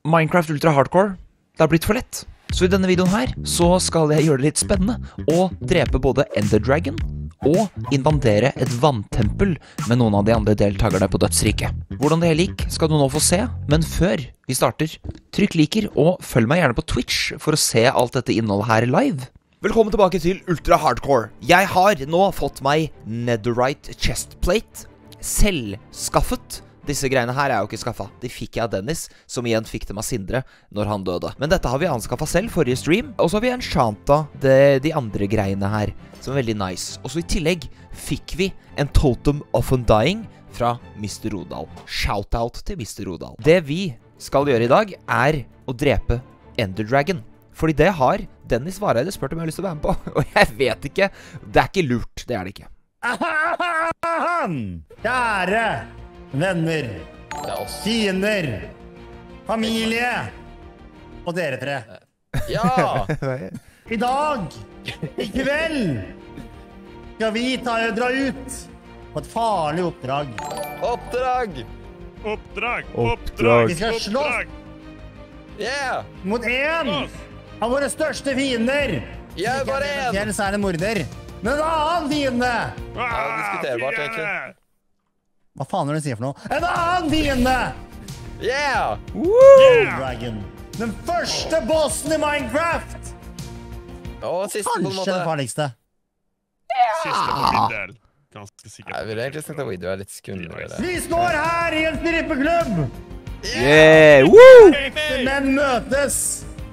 Minecraft Ultra Hardcore, det har blitt for lett. Så i denne videoen her, så skal jeg gjøre det litt spennende, og drepe både Ender Dragon, og invadere et vanntempel med noen av de andre deltakerne på dødsriket. Hvordan det hele gikk, skal du nå få se, men før vi starter, trykk liker, og følg meg gjerne på Twitch for å se alt dette innholdet her live. Velkommen tilbake til Ultra Hardcore. Jeg har nå fått meg Netherite Chestplate, selvskaffet. Disse greiene her er jo ikke skaffet. De fikk jeg av Dennis, som igjen fikk dem av Sindre når han døde. Men dette har vi anskaffet selv forrige stream. Og så har vi enchantet de andre greiene her, som er veldig nice. Og så i tillegg fikk vi en Totem of Undying fra Mr. Rodal. Shoutout til Mr. Rodal. Det vi skal gjøre i dag er å drepe Ender Dragon. Fordi det har Dennis Vareide spurt om jeg har lyst til å være med på. Og jeg vet ikke. Det er ikke lurt. Det er det ikke. Kjære venner, fiender, familie og dere tre. Ja! I dag, i kveld, skal vi dra ut på et farlig oppdrag. Oppdrag! Vi skal slåss Yeah! mot en av våre største fiender. Jeg er bare en! Fjell, så er det morder. Men en annen fiende. Ja, diskuterbart, egentlig. Hva faen er det du sier for noe? En annen fiende! Yeah! Dragon. Den første bossen i Minecraft! Og siste på en Kanskje måte. den farligste. Siste på min del. Ganske sikkert. Jeg vil egentlig snakke om video er litt skumlere. Vi står her i en strippeklubb! Yeah! Woo! Men møtes!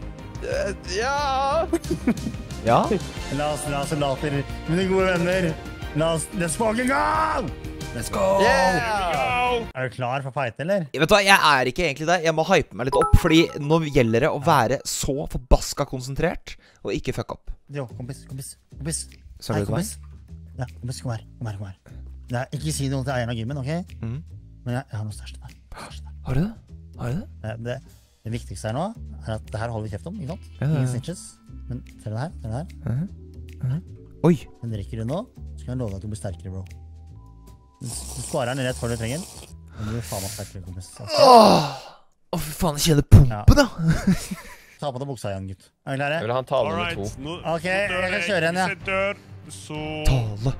Ja! Ja? La oss soldater, mine gode venner. Let's fucking go! Let's go! Yeah! Er du klar for fight, eller? Vet du hva, jeg er ikke egentlig det. Jeg må hype meg litt opp, fordi nå gjelder det å være så forbaska konsentrert, og ikke fuck opp. Jo, kompis. Så Hei, er det meg? kompis. Ja, kompis, kom her. Nei, ikke si noe til eieren av gymmen, ok? Mhm. Men jeg har noe størst der. Har du det? Det viktigste her nå, er at det her holder vi kjeft om, ikke sant? Ja. Ingen snitches. Men ser du den her? Oi! Den drikker du nå, så kan jeg love deg at du blir sterkere, bro. Du sparer den rett før du trenger den. Men du blir faen meg sterkere, kompis. Åh, fy faen, jeg kjenner pumpen, da! Ta på deg buksa igjen, gutt. Er vi klare? Jeg vil ha en tale nummer Alright, 2. nå Ok, jeg kan kjøre en, ja. Hvis jeg dør, så... Tale.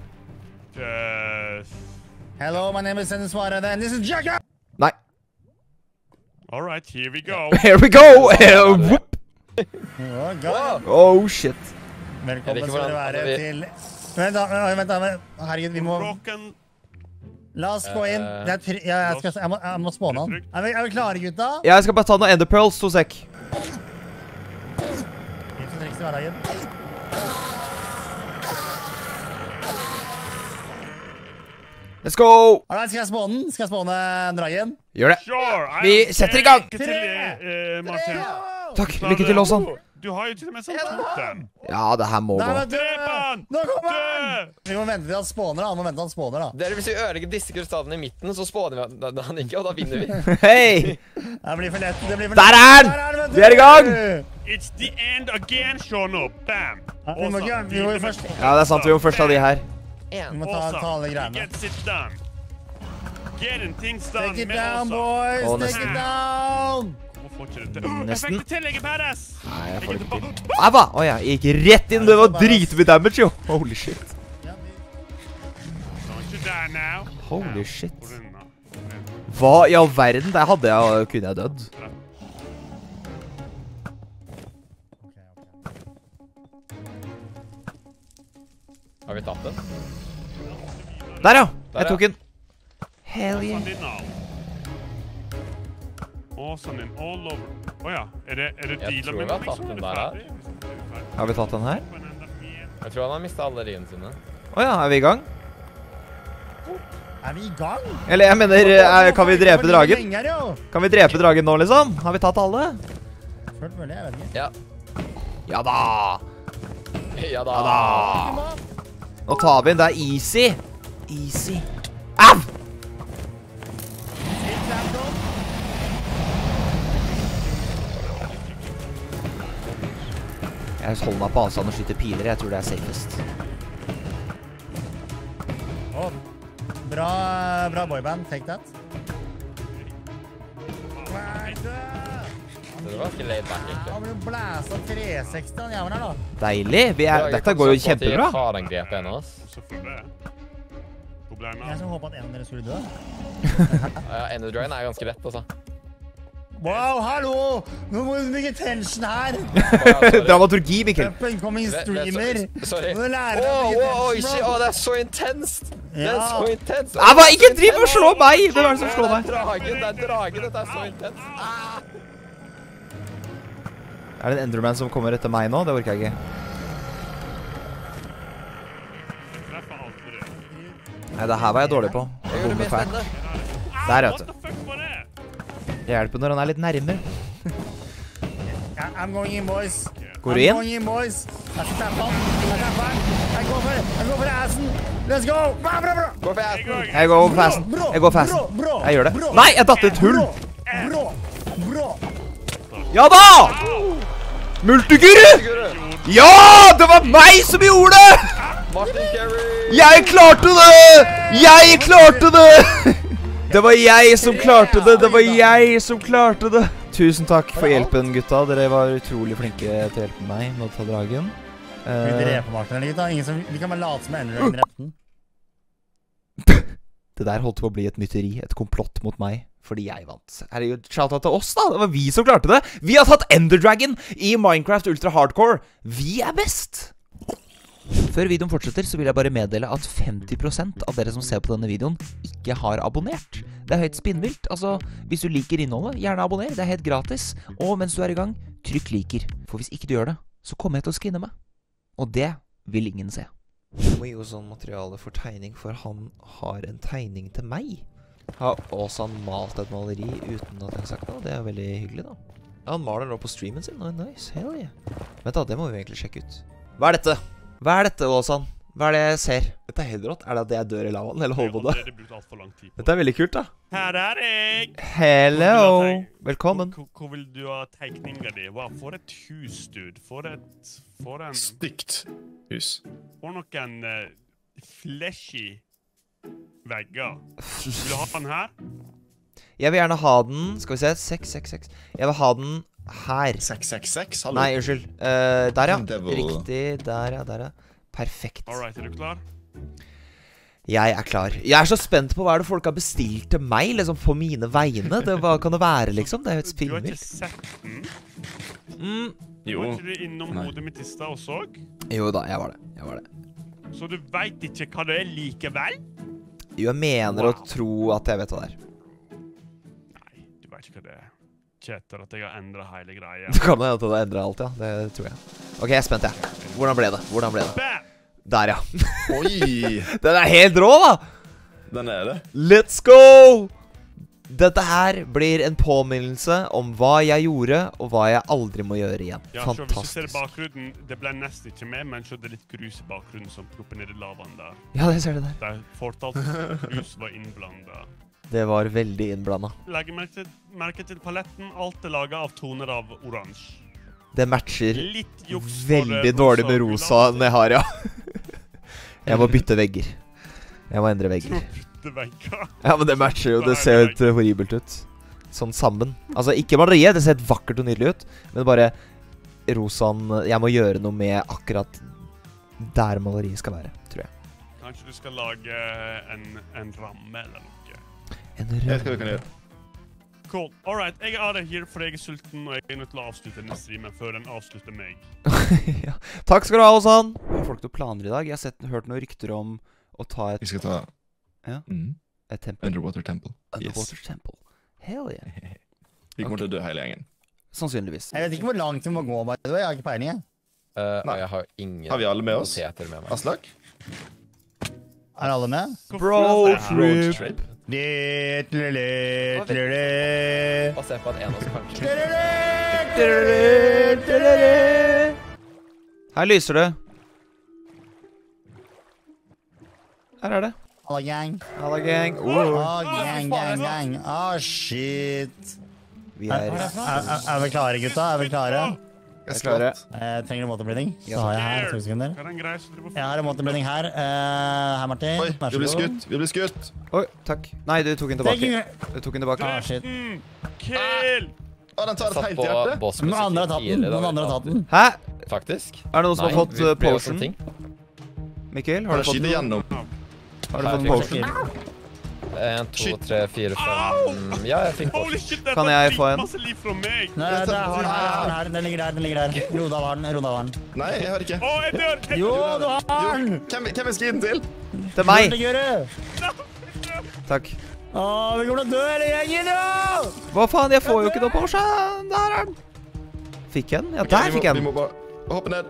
Hello, my name is Dennis Vareide, and this is Jacka! Nei. Alright, here we go. Here we go! Whoop. Oh, shit. Velkommen Jeg vet ikke skal dere hvordan- være altså, til... Vent da. Herregud, vi må... Broken. La oss gå inn. Jeg må spåne han. Er vi klare, gutta? Jeg skal bare ta noen Ender Pearls, 2 sek. Tips og triks i hverdagen. Let's go! Alright, skal jeg spåne den? Skal jeg spåne dragen? Gjør det. Sure. Vi setter i gang. Lykke til, Martin. Takk, lykke til, Åsan. Du har jo til og med sånn totem. Ja, det her må Nei, gå. men Drep han! Nå kommer han! Dø! Vi må vente til han spåner, da. Han spåner, da. Dere, hvis vi ødelegger disse krystallene i midten, så spåner vi han ikke, og da vinner vi. Hei! Det blir for lett. Der er han! vet du! Vi er i gang! It's the end again, Shono. Bam. Vi må ikke- vi må jo først... Ja, det er sant, vi må først ha de her. Vi En. må ta alle He greiene. gets it done. Getting things done Take it med down, Åsa. boys! Å, Take nesten. it down! Hvorfor får ikke det til? Jeg Nesten. fikk det til, jeg er badass. Nei, jeg får Jeg er ikke til. tilbake. Nei, hva? Å ja, jeg gikk rett inn. Det var dritmye damage, jo. Holy shit. Don't you die now. Holy shit. Hvor er den da? Hva i all verden? Der kunne jeg dødd. Har vi tatt den? Der, ja. Der, Jeg tok ja. den. Hell yeah. Åsen din all. Åsen din all over. Åja, er det Jeg dealer tror med vi har meg, tatt så er den det der, ferdig. Har vi tatt den her? Men enda mer. Jeg tror han har mistet alle riene sine. Å ja, er vi i gang? Er vi i gang? Eller jeg mener, kan vi drepe dragen? Lenge her, jo. Kan vi drepe dragen nå, liksom? Har vi tatt alle? Følt mulig, jeg vet ikke. Ja. Ja da! Ja da. Ja da! Nå tar vi den. Det er easy. Easy. Au! Jeg holder meg på avstand og skyter piler. Jeg tror det er safest. Bra boyband. Take that. Det var ganske laid back, egentlig. Han blir blæst av 360, han jævlen her da. Deilig. Dette går jo kjempebra. Jeg har den grepet ennå, ass. Jeg som håper at en av dere skulle dø. Ja, Ender Dragon er ganske lett, altså. Wow, hallo! Nå må du bygge tension her. Dramaturgi, Mikkel. Up and coming streamer. Sorry. Nå lærer jeg å bygge tension, bro. Det er så intenst! Det er så intenst! Ikke driv og slå meg! Hvem er det som slår meg? Det er dragen, dette er så intenst. Er det en Enderman som kommer etter meg nå? Det orker jeg ikke. Nei, det her var jeg dårlig på. Jeg gjør det mer spennende. Der, vet du. Det hjelper når han er litt nærmere. I'm going in, boys. Går du inn? I'm going in, boys. Jeg skal tappe han. Jeg går for assen. Let's go. Bra. Gå for assen. Jeg går for assen. Jeg går for assen. Jeg gjør det. Nei, jeg datt i et hull. Bro. Ja da! Multiguru! Ja, det var meg som gjorde det! Martin Carey! Jeg klarte det! Jeg klarte det! Det var jeg som klarte det! Det var jeg som klarte det! Tusen takk for hjelpen, gutta. Dere var utrolig flinke til å hjelpe meg med å ta dragen. Vi dreper Martin, eller gutta? Vi kan bare late som Ender Dragon drepte den. Det der holdt på å bli et mytteri, et komplott mot meg, fordi jeg vant. Herregud, shout-out til oss da, det var vi som klarte det. Vi har tatt Ender Dragon i Minecraft Ultra Hardcore. Vi er best! Før videoen fortsetter, så vil jeg bare meddele at 50% av dere som ser på denne videoen ikke har abonnert. Det er høyt spinnvilt, altså hvis du liker innholdet, gjerne abonner, det er helt gratis. Og mens du er i gang, trykk liker, for hvis ikke du gjør det, så kommer jeg til å skinne meg. Og det vil ingen se. Jeg må gi oss sånn materiale for tegning, for han har en tegning til meg. Har også han malt et maleri uten at jeg har sagt noe, det er veldig hyggelig da. Ja, han maler nå på streamen sin, nice, hell yeah. Vent da, det må vi egentlig sjekke ut. Hva er dette? Hva er dette, Åsan? Hva er det jeg ser? Dette er helt rått. Er det at jeg dør i lavaen, eller holder på det? Dette er veldig kult, da. Her er jeg! Hello! Velkommen. Hvor vil du ha tegninga di? Hva? For et hus, dude. For en... Stygt hus. For noen fleshy vegger. Vil du ha den her? Jeg vil gjerne ha den, skal vi se, 666. Jeg vil ha den her. 666, hallo? Nei, unnskyld. Der ja, Devil. riktig, der ja. Perfekt. Alright, er du klar? Jeg er klar. Jeg er så spent på hva er det folk har bestilt til meg, liksom på mine vegne. Hva kan det være, liksom? Det er jo et Du har ikke spinnvilt. sett den? Jo. Var ikke du innom hodet mitt i stad og så? Jo da, jeg var det. Så du vet ikke hva det er likevel? Jo, jeg mener å tro at jeg vet hva det er. Nei, du vet ikke hva det er. Kjeter at jeg har endret hele greia. Det kan jeg at det endret alt, ja. Det tror jeg. Ok, jeg er spent, jeg. Hvordan ble det? Bam! Der, ja. Oi! Den er helt rå, da! Den er det. Let's go! Dette her blir en påminnelse om hva jeg gjorde, og hva jeg aldri må gjøre igjen. Ja, så hvis du ser Fantastisk. bakgrunnen, det ble nesten ikke med, men så det er litt grus i bakgrunnen som plopper ned i lavaen der. Ja, det ser du der. Der fortalt at grus var innblandet. Det var veldig innblandet. Legg merke til paletten. Alt er laget av toner av oransje. Det matcher Litt juks for veldig dårlig med rosa gula. jeg har, ja. Jeg må bytte vegger. Jeg må endre vegger. Bytte vegger. Ja, men det matcher jo. Det ser helt horribelt ut. Sånn sammen. Altså, ikke maleriet. Det ser helt vakkert og nydelig ut. Men bare rosaen. Jeg må gjøre noe med akkurat der maleriet skal være, tror jeg. Kanskje du skal lage en ramme eller noe. En Jeg vet hva vi rød. kan gjøre. Cool. Alright, jeg er her for jeg er sulten, og jeg er nødt til å avslutte denne streamen før den avslutter meg. Ja. Takk skal du ha, Åsan. Har folk noen planer i dag? Jeg har hørt noen rykter om å ta Vi skal ta Ja. et tempel. Underwater Temple. Underwater Temple. Hell yeah. Vi kommer til å dø hele gjengen. Sannsynligvis. Jeg vet ikke hvor langt vi må gå, by the way. Jeg har ikke peiling, jeg. Og jeg har ingen Har vi alle med oss? poteter med meg. Aslak? Er alle med? Bro Road trip. trip. Og se på at en av oss kanskje Her lyser det. Her er det. Alla gang. Halla, gang. Gang. Shit. Vi er Er vi klare, gutta? Er vi klare? Jeg klare. Trenger du måteblending? Så har jeg her. 2 sekunder. Hva er den greia som driver Jeg har en måteblending her. Her, Martin. Oi, Vær vi så blir god. skutt. Vi blir skutt. Oi, takk. Nei, du tok den Thank tilbake. you. Du tok den tilbake. Ah, shit. Kill! den tar et Satt helt på hjerte. boss Noen andre har tatt den. Noen andre har tatt den. Hæ? Faktisk. Er det noen som har fått vi ble jo potion? sånne ting. Mikkel, har Har du du fått skyter noe? gjennom? Har du fått en Her potion? 1, 2, 3, 4, 5. Ja, jeg fikk Holy potion. shit, det Kan er jeg få en? masse liv fra meg. Nei, der har den her. Den ligger der. Roda var den. Nei, jeg hører ikke. Å, jeg dør! Jeg Jo, dør. du har den! Hvem skal gi den til? Til meg! Det gjør det. Takk. Åh, vi kommer til å dø hele gjengen, jo! Hva faen, jeg får jo ikke noe potion! Der er den! Fikk jeg den? Ja, der fikk jeg Vi den. må bare hoppe ned.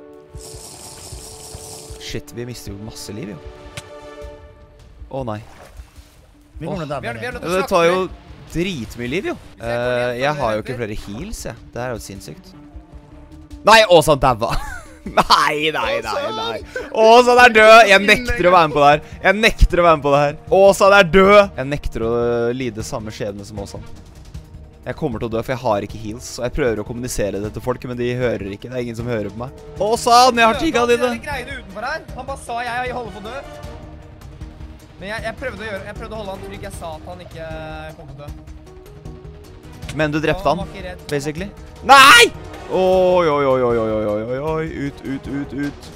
Shit, vi mister jo masse liv, jo. Å nei. Vi kommer til å Vi har dø. nødt til å Det snakke tar jo mer. dritmye liv, jo. jeg går ned, Jeg så har jo det ikke flere heals, jeg. Det er jo sinnssykt. Nei, Åsan daua. Nei. Åsan er død! Jeg nekter å være med på det her. Åsan er død! Jeg nekter å lide samme skjebne som Åsan. Jeg kommer til å dø, for jeg har ikke heals. Og jeg prøver å kommunisere det til folk, men de hører ikke. Det er ingen som hører på meg. Åsan, jeg har tigga dine! De greiene utenfor her. Han bare sa jeg holder på å dø. Men jeg prøvde å holde han trygg. Jeg sa at han ikke kom til å dø. Men du drepte Han han, var ikke redd. basically. Nei! Oi. Ut.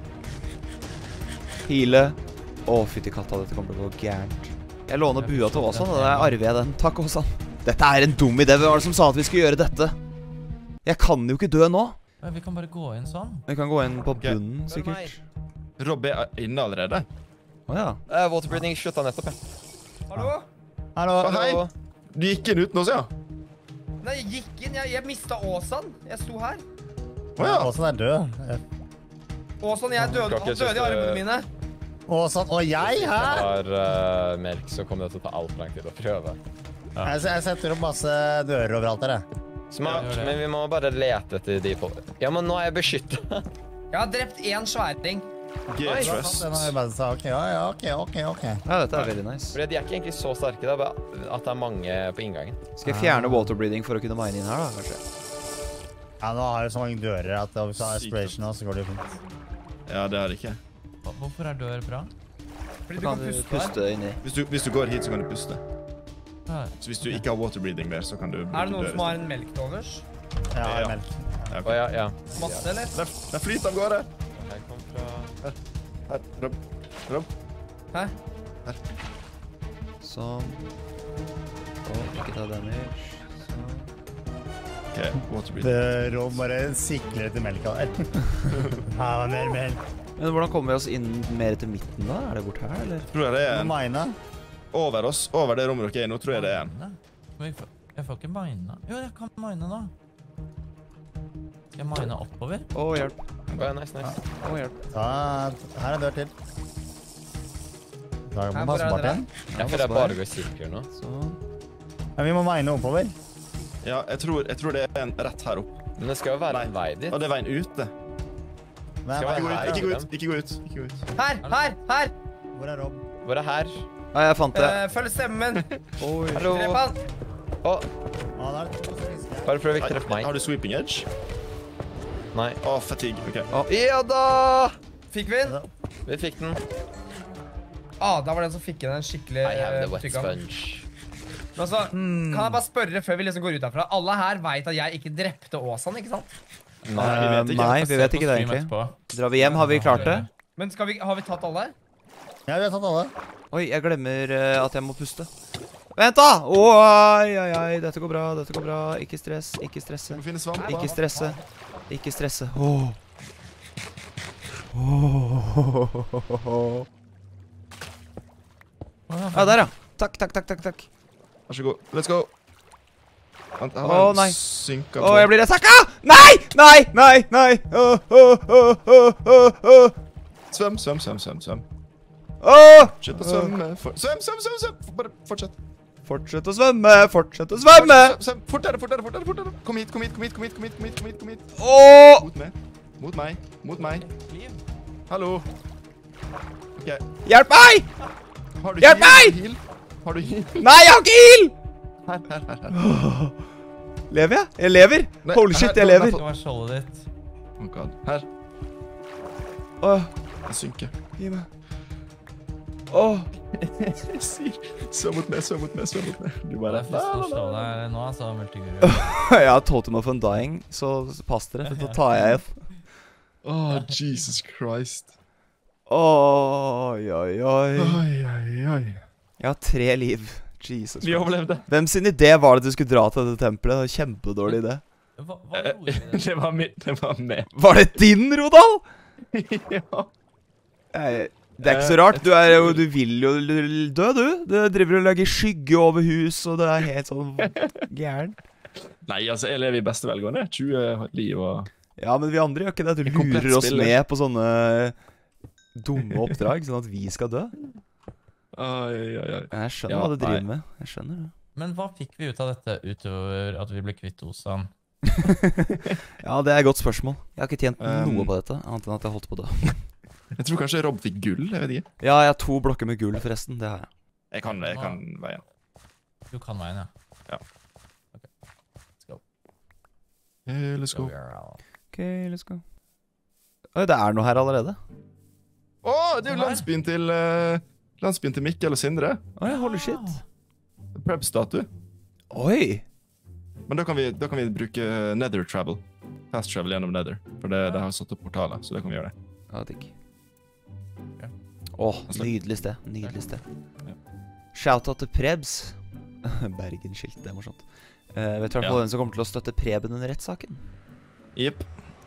Hile. Å, fytti katta, dette kommer til å gå gærent. Jeg låner bua til Åsan, og da arver jeg den. Takk, Åsan. Dette er en dum idé. Hvem var det som sa at vi skulle gjøre dette? Jeg kan jo ikke dø nå. Men vi kan bare gå inn sånn. Vi kan gå inn på bunnen, sikkert. Rob er inne allerede. Åja. Waterbreathing slutta nettopp, jeg. Hallo? Hallo. Hei. Du gikk inn uten oss, ja? Nei, jeg gikk inn. Jeg mista Åsan. Jeg sto her. Åja. Åsan er død. Åsan, han døde i armene mine. Åsan, og jeg her? Har melk, så kommer det til å ta altfor lang tid å prøve. Jeg setter opp masse dører overalt her, jeg. Smart, gjør det. men vi må bare lete etter de på. Ja, men nå er jeg beskyttet. Jeg har drept én sværing. Get trust. Den har vi bare sagt. Ja, ok. Ja, dette er veldig nice. Fordi de er ikke egentlig så sterke, det er bare at det er mange på inngangen. Skal jeg fjerne waterbreathing for å kunne mine inn her, da, kanskje? Ja, nå har vi så mange dører at hvis du har aspiration nå, så går det jo fint. Ja, det er det ikke. Hvorfor er dør bra? Fordi Så kan du puste inni. Hvis du går hit, så kan du puste. Ja. Så hvis du ikke har waterbreathing mer, så kan du bruke Er det noen som dører. har en melk til overs? Ja, Ja. melk. Ja, ok. Å ja. Masse, eller? Den flyter av gårde. Jeg kom fra... Her, Rob. Hæ? Sånn. Ikke ta damage. Sånn. Ok, waterbreathing. Det Rob bare sikler etter melka der. Her var mer melk. Men hvordan kommer vi oss inn mer til midten da? Er det bort her, eller? Tror jeg det er Må en mine. over oss, over det rommet dere er i nå, tror jeg det er en. Men jeg får ikke mine. Jo, jeg kan mine nå. Skal jeg mine oppover? Å, hjelp. Å ja, nice. Å, hjelp. Her er en dør til. Da Her, må hvor man er passe bort dere? den. Jeg føler jeg bare går i sirkler nå. Sånn. Men vi må mine oppover. Ja, jeg tror det er en rett her opp. Men det skal jo være en vei dit. Og det er veien ute. Nei, Skal hvor vi er- her? Ikke gå ut. Her! Hvor er Rob? Hvor er her? Ja, jeg fant det. Følg stemmen min. Oi. Hallo. Drep han. Å, Ah, der er to fisker. bare prøv ikke å treffe meg. Har du sweeping edge? Nei. Å, fatigue. Ok. Ja da! Fikk vi den? Vi fikk den. Da var det en som fikk inn en skikkelig I have the wet tykk av. sponge. Hmm. Men altså, kan jeg bare spørre før vi liksom går ut herfra? Alle her vet at jeg ikke drepte Åsan, ikke sant? Nei, vi vet ikke det egentlig. Drar vi hjem? Har vi klart det? Men har vi tatt alle? Ja, vi har tatt alle. Oi, jeg glemmer at jeg må puste. Vent da! Oi, dette går bra. Ikke stress, ikke stresse. Du må finne svamp. Ikke stresse. Ja, der ja. Takk. Vær så god. Let's go. Vent, jeg Å, har nei. en synka Å, jeg blir resakka! Nei! Svøm. Å! Fortsett å svømme. Svøm. Bare fortsett. Fortsett å svømme! Svøm. Fortere. Kom hit. Å! Mot meg. Hallo. Ok. Hjelp meg! Har du Hjelp meg! heal? Har du heal? Nei, jeg har ikke heal! Her. Lever jeg? Jeg lever. Nei, Holy shit, her, jeg nå, lever. Det var skjoldet ditt. Oh god. Her. Åh, Jeg synker. gi meg. Åh, Svøm mot meg, svøm mot meg, svøm mot meg. Du Det bare... er frist å slå deg nå, altså, multiguru. Jeg har totem of undying, så pass dere, for da tar jeg igjen. Åh, Jesus Christ. Oi, oi, oi. Oi, oi, oi. Jeg har 3 liv. Jesus Vi Christ. overlevde. Hvem sin idé var det at du skulle dra til dette tempelet? Det var en kjempedårlig idé. Hva gjorde vi det? Det var mitt, det var meg. Var det din, Rodal? Ja. Det er ikke så rart. Du vil jo dø, du. Du driver og lager skygge over hus, og det er helt sånn gæren. Nei, altså, jeg lever i beste velgående. 20 liv og... Ja, men vi andre gjør ikke det. Du komplett lurer oss spiller. med på sånne dumme oppdrag, sånn at vi skal dø. Oi, oi, oi. Jeg skjønner Ja, hva du driver nei. med. Jeg skjønner det. Men hva fikk vi ut av dette utover at vi ble kvitt Osan? Ja, det er et godt spørsmål. Jeg har ikke tjent noe på dette, annet enn at jeg holdt på å dø. Jeg tror kanskje Rob fikk gull, jeg vet ikke. Ja, jeg har 2 blokker med gull, forresten. Det har jeg. Jeg kan veien. Du kan veien, ja. Ja. Ok, let's go. Let's go. Ok, let's go. Oi, det er noe her allerede. Åh, det er jo landsbyen til Mikkel og Sindre. Oi, holy shit. Prep-statue. Oi! Men da kan vi bruke Nether Travel. Fast travel gjennom Nether. For det har satt opp portaler, så det kan vi gjøre det. Ja, digg. Åh, nydelig sted. Nydelig sted. Shoutout til Prebz. Bergenskilt, det er morsomt. Vet du i hvert fall hvem som kommer til å støtte Preben under rettssaken? Jepp.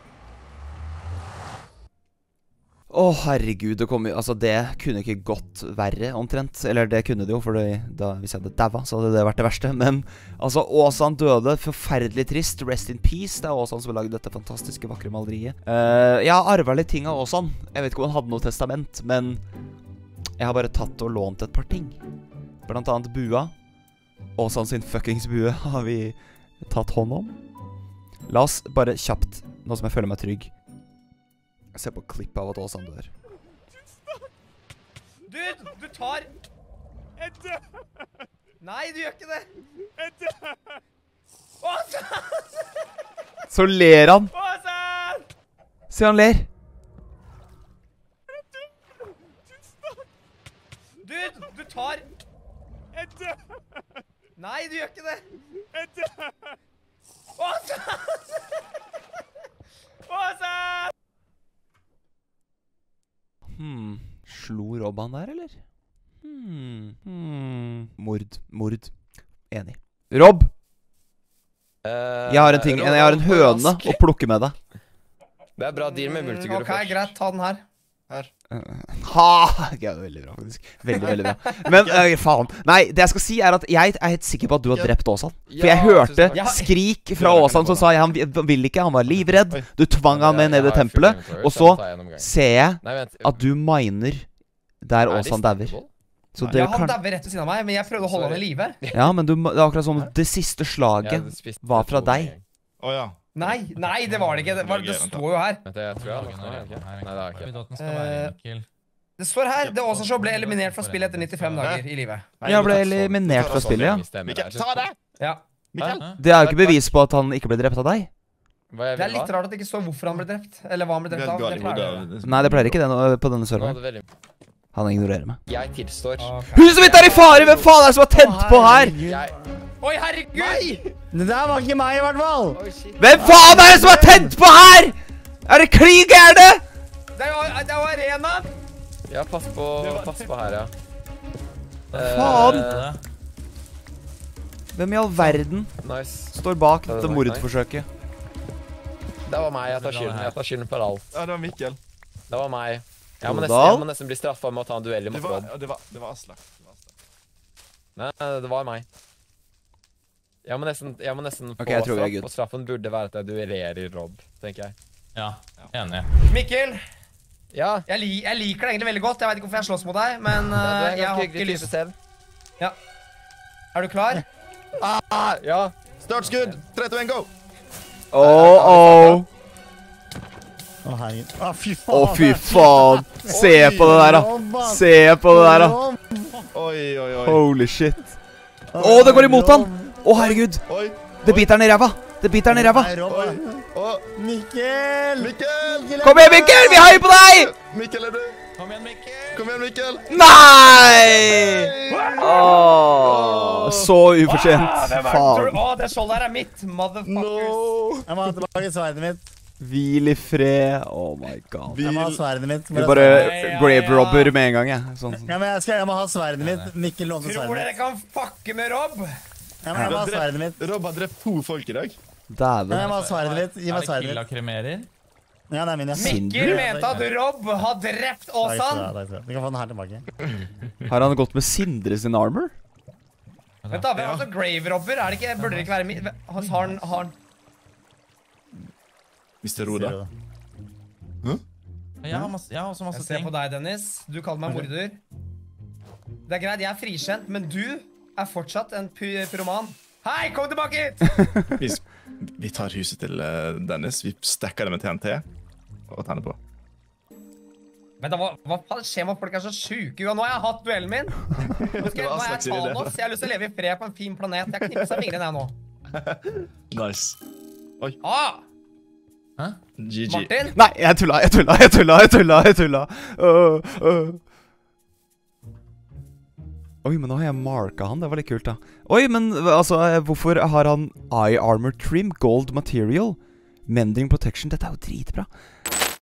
Åh, herregud, det kunne ikke gått verre, omtrent. Eller det kunne det jo, for hvis jeg hadde daua, så hadde det vært det verste. Men, altså, Åsan døde, forferdelig trist. Rest in peace. Det er Åsan som har laget dette fantastiske, vakre maleriet. Jeg har arvet litt ting av Åsan. Jeg vet ikke om han hadde noe testament, men jeg har bare tatt og lånt et par ting. Blant annet bua. Åsan sin fuckings bue har vi tatt hånd om. La oss bare kjapt, nå som jeg føler meg trygg, se på klipp av at Åsan dør. Du tar... Nei, du gjør ikke det! Åsan! Så ler han! Åsan! Se, han ler! Du tar... Nei, du gjør ikke det! Åsan! Åsan! Slo Rob han der, eller? Mord. Enig. Rob! Jeg har en ting, jeg har en høne å plukke med deg. Det er bra deal med multiguru Ok, greit, ta den her. Ja, veldig bra, faktisk. Veldig bra. Men, faen. Nei, det jeg skal si er at jeg er helt sikker på at du har drept Åsan. For jeg hørte skrik fra Åsan som sa han ville ikke, han var livredd. Du tvang han med ned i tempelet. Og så ser jeg at du miner der Åsan dauer. Ja, han dauer rett ved siden av meg, men jeg prøvde å holde han i live. Ja, men det er akkurat som det siste slaget var fra deg. Åja. Nei, det var det ikke. Det står jo her. Jeg tror jeg har det. Nei, det er ikke. Den skal være enkel. Det står her. Det Åsan Show ble eliminert fra spillet etter 95 dager i livet. Jeg ble eliminert fra spillet, ja. Mikkel, ta det! Ja. Mikkel? Det er jo ikke bevis på at han ikke ble drept av deg. Det er litt rart at det ikke står hvorfor han ble drept. Eller hva han ble drept av. Det pleier det. Nei, det pleier ikke det på denne serveren. Han ignorerer meg. Jeg tilstår. Huset mitt er i fare! Hvem faen er det som har tent på her? Oi, herregud! Det der var ikke meg, i hvert fall. Hvem faen er det som har tent på her? Er det klin gærne? Det er jo arenaen! Ja, pass på her, ja. Faen! Hvem i all verden Nice. står bak dette mordforsøket? Det var meg, jeg tar skylden for alt. Ja, det var Mikkel. Det var meg. Jeg må nesten bli straffet med å ta en duell mot Rob. Det var Aslak. Nei, det var meg. Jeg må nesten få jeg tror vi er straff, good. og straffen burde være at jeg duellerer Rob, tenker jeg. Ja, enig. Mikkel, Ja, jeg liker deg egentlig veldig godt. Jeg vet ikke hvorfor jeg slåss mot deg, men jeg har ikke lyst. Ja. Er du klar? Ja. Startskudd! 3, 2, 1, go! Å, herregud. Å, fy Å, faen. fy faen. Se på det der, da. Se på det der, da. Oi. Holy shit. Å, det går imot han. Å, herregud. Oi. Det biter han i ræva. Nei, Rob, Oi. Å, Mikkel! Mikkel! Kom igjen, Mikkel. Vi heier på deg. Mikkel, er du? Kom igjen, Mikkel! Kom igjen, Mikkel! Nei! Åh, så ufortjent. Faen. Det skjoldet her er mitt, motherfuckers. Jeg må ha tilbake sverdet mitt. Hvil i fred. Oh my god. Jeg må ha sverdet mitt. Vi bare grave robber med en gang, jeg. Sånn. Ja, men jeg må ha sverdet mitt. Mikkel låner Tror sverdet dere mitt. kan fucke med Rob? Jeg må ha sverdet mitt. Rob har drept 2 folk i dag. Dæven. Jeg må ha sverdet mitt. Gi meg Er det sverdet kill av mitt. kremerer? Ja, det er min, ja. Mikkel mente at Rob har drept Åsan. Du kan få den her tilbake. Har han gått med Sindre sin armor? Vent da, hvem er altså grave-robber? Er det ikke, burde det ikke være min? Har han... Mr. Roda. Jeg har også masse Jeg ser ting. på deg, Dennis. Du kaller meg morder. Det er greit, jeg er frikjent, men du er fortsatt en pyroman. Hei, kom tilbake hit! Vi tar huset til Dennis. Vi stekker det med TNT og tenner på. Men da, hva faen skjer med at folk er så syke? Nå har jeg hatt duellen min. Nå er jeg Thanos. Jeg har lyst til å leve i fred på en fin planet. Jeg knipser fingrene jeg nå. Nice. Oi. Hæ? GG. Martin? Nei, jeg tulla. Oi, men nå har jeg marka han. Det var litt kult, da. Oi, men altså, hvorfor har han eye armor trim, gold material, mending protection? Dette er jo dritbra.